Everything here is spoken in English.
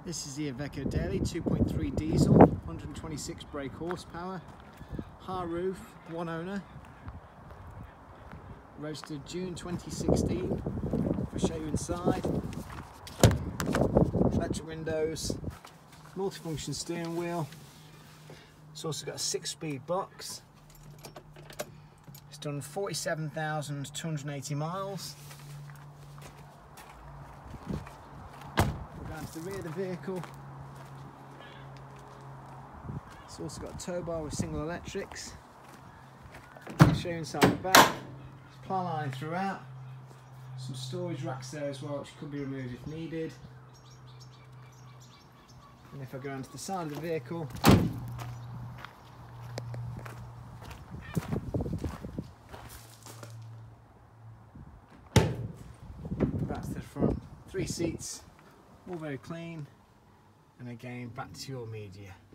This is the Iveco Daily 2.3 diesel, 126 brake horsepower, high roof, one owner, registered June 2016. I'll show you inside. Electric windows, multifunction steering wheel. It's also got a 6-speed box. It's done 47,280 miles. Down to the rear of the vehicle. It's also got a tow bar with single electrics. I'll show you inside the back. There's plough line throughout. Some storage racks there as well, which could be removed if needed. And if I go onto the side of the vehicle, back to the front. 3 seats. All very clean, and again back to your media.